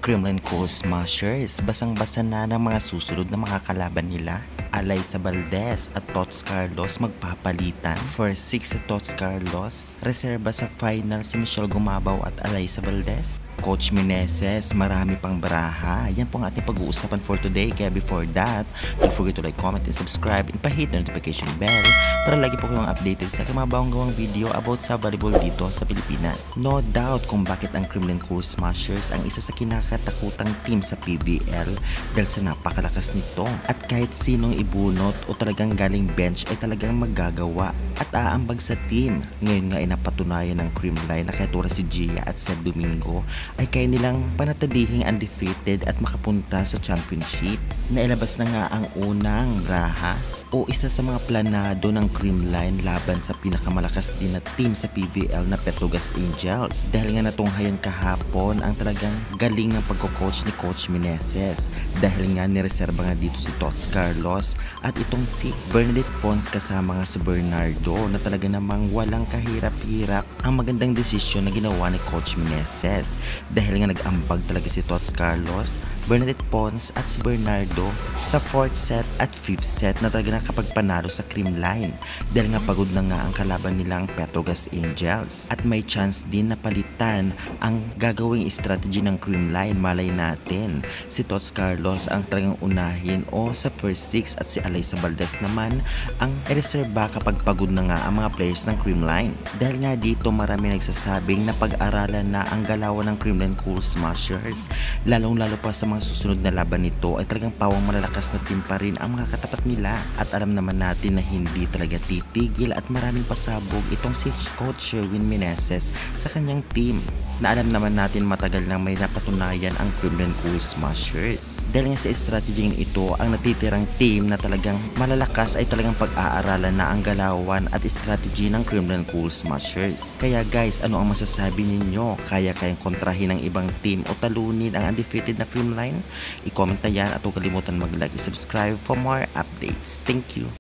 Kremlin Cool Smashers, basang-basa na ng mga susunod na mga kalaban nila. Alyssa Valdez at Tots Carlos magpapalitan. First 6 si Tots Carlos. Reserba sa final si Michelle Gumabaw at Alyssa Valdez. Coach Meneses, marami pang baraha. Yan po ang ating pag-uusapan for today. Kaya before that, don't forget to like, comment, and subscribe, and pahit the notification bell para lagi po kayong updated sa mga bagong video about sa volleyball dito sa Pilipinas. No doubt kung bakit ang Kremlin Cool Smashers ang isa sa kinakatakutang team sa PBL dahil sa napakalakas nito. At kahit sinong ibunot o talagang galing bench ay talagang magagawa at aambag sa team. Ngayon nga ay napatunayan ng Creamline na kahit wala si Gia at Seth Domingo ay kaya nilang panatadihing undefeated at makapunta sa championship. Nailabas na nga ang unang braha o isa sa mga planado ng Creamline laban sa pinakamalakas din na team sa PBL na Petrogas Angels. Dahil nga natunghayan kahapon ang talagang galing ng pagko-coach ni Coach Meneses. Dahil nga nireserba nga dito si Tots Carlos at itong si Bernadette Pons kasama nga si Bernardo na talaga namang walang kahirap-hirap ang magandang desisyon na ginawa ni Coach Meneses. Dahil nga nag-ambag talaga si Tots Carlos, Bernadette Pons at si Bernardo sa 4th set at 5th set na talaga nakapagpanalo sa Creamline dahil nga pagod na nga ang kalaban nilang Petrogas Angels at may chance din na palitan ang gagawing strategy ng Creamline. Malay natin si Tots Carlos ang talagang unahin o sa first 6 at si Alyssa Valdez naman ang reserba kapag pagod na nga ang mga players ng Creamline. Dahil nga dito marami nagsasabing na pag-aralan na ang galawan ng Kremlin Cool Smashers, lalong-lalo pa sa mga susunod na laban nito ay talagang pawang malalakas na team pa rin ang mga katapat nila. At alam naman natin na hindi talaga titigil at maraming pasabog itong si Coach Sherwin Meneses sa kanyang team na alam naman natin matagal nang may napatunayan ang Kremlin Cool Smashers. Dahil nga sa strategy ito, ang natitirang team na talagang malalakas ay talagang pag-aaralan na ang galawan at strategy ng Kremlin Cool Smashers. Kaya guys, ano ang masasabi ninyo? Kaya kayang kontrahin ng ibang team o talunin ang undefeated na Creamline? I-comment na yan at huwag kalimutan mag-like and subscribe for more updates. Thank you!